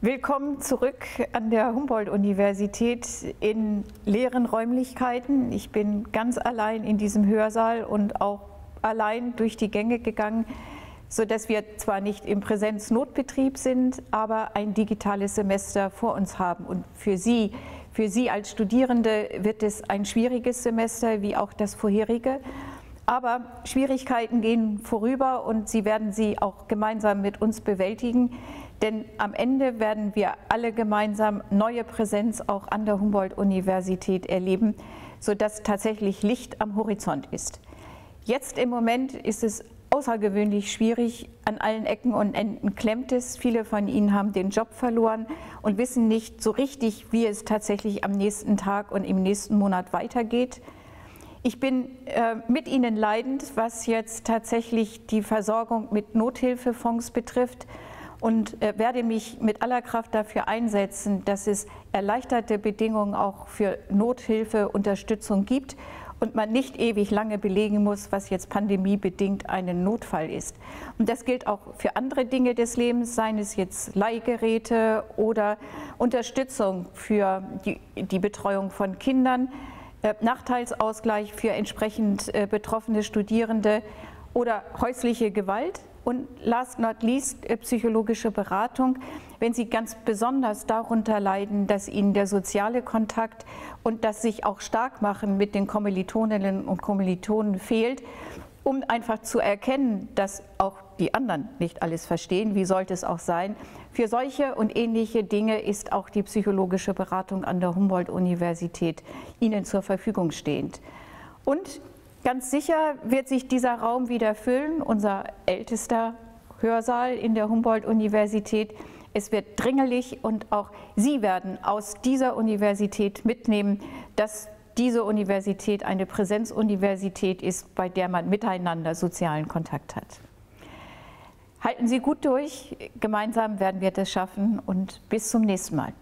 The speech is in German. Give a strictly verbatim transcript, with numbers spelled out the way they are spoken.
Willkommen zurück an der Humboldt-Universität in leeren Räumlichkeiten. Ich bin ganz allein in diesem Hörsaal und auch allein durch die Gänge gegangen, sodass wir zwar nicht im Präsenznotbetrieb sind, aber ein digitales Semester vor uns haben. Und für Sie, für Sie als Studierende wird es ein schwieriges Semester, wie auch das vorherige. Aber Schwierigkeiten gehen vorüber und Sie werden sie auch gemeinsam mit uns bewältigen. Denn am Ende werden wir alle gemeinsam neue Präsenz auch an der Humboldt-Universität erleben, sodass tatsächlich Licht am Horizont ist. Jetzt im Moment ist es außergewöhnlich schwierig, an allen Ecken und Enden klemmt es. Viele von Ihnen haben den Job verloren und wissen nicht so richtig, wie es tatsächlich am nächsten Tag und im nächsten Monat weitergeht. Ich bin äh, mit Ihnen leidend, was jetzt tatsächlich die Versorgung mit Nothilfefonds betrifft. Und äh, werde mich mit aller Kraft dafür einsetzen, dass es erleichterte Bedingungen auch für Nothilfe, Unterstützung gibt und man nicht ewig lange belegen muss, was jetzt pandemiebedingt ein Notfall ist. Und das gilt auch für andere Dinge des Lebens, seien es jetzt Leihgeräte oder Unterstützung für die, die Betreuung von Kindern, äh, Nachteilsausgleich für entsprechend äh, betroffene Studierende oder häusliche Gewalt. Und last not least psychologische Beratung, wenn Sie ganz besonders darunter leiden, dass Ihnen der soziale Kontakt und das sich auch stark machen mit den Kommilitoninnen und Kommilitonen fehlt, um einfach zu erkennen, dass auch die anderen nicht alles verstehen, wie sollte es auch sein. Für solche und ähnliche Dinge ist auch die psychologische Beratung an der Humboldt-Universität Ihnen zur Verfügung stehend. Und ganz sicher wird sich dieser Raum wieder füllen, unser ältester Hörsaal in der Humboldt-Universität. Es wird dringlich und auch Sie werden aus dieser Universität mitnehmen, dass diese Universität eine Präsenzuniversität ist, bei der man miteinander sozialen Kontakt hat. Halten Sie gut durch, gemeinsam werden wir das schaffen und bis zum nächsten Mal.